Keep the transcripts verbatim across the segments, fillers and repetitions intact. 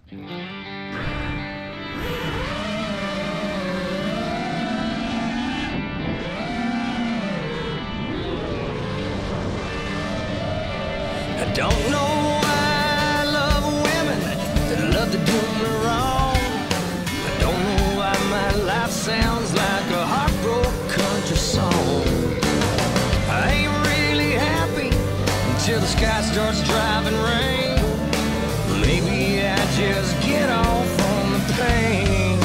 I don't know why I love women that love to do me wrong. I don't know why my life sounds like a heartbroken country song. I ain't really happy until the sky starts driving rain. Maybe I just get off on the pain.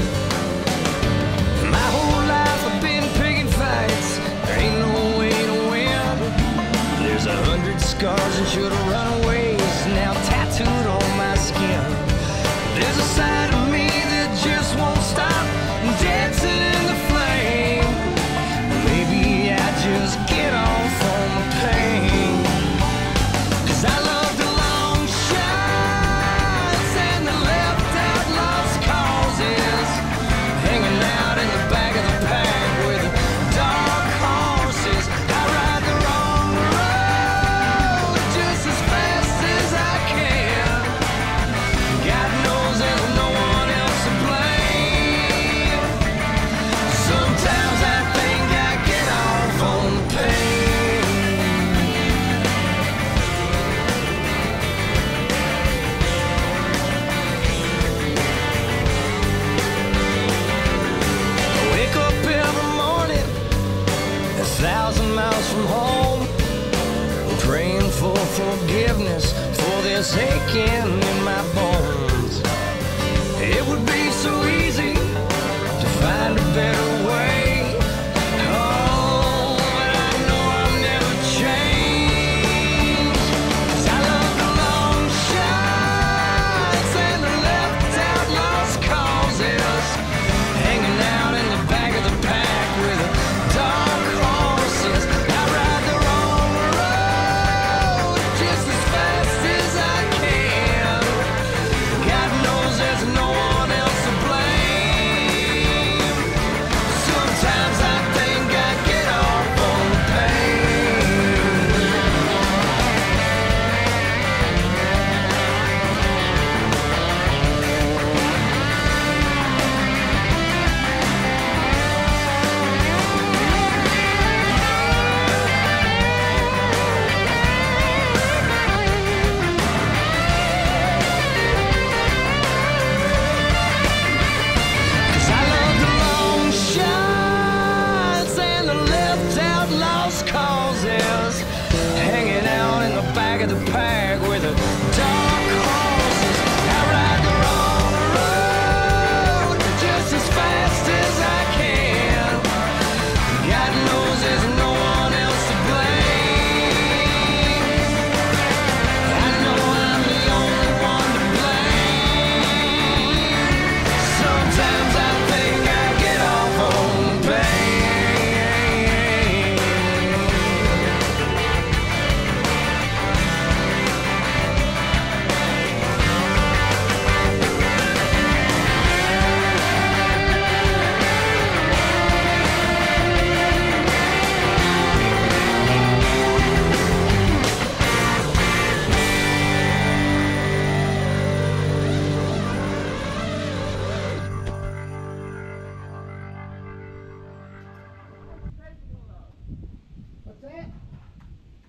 My whole life I've been picking fights. There ain't no way to win. There's a hundred scars and should've run away now tattooed on my skin. There's a side of me that just won't stop dancing in the flame. Maybe I just get off on the pain. 'Cause I love the long shots and the left out lost causes, hanging out in the back of the pack with dark horses. I ride the wrong road just as fast as I can. God knows there's no one else to blame. Sometimes I think I get off on the pain. I wake up every morning a thousand miles from home, praying for forgiveness for this aching in my bones.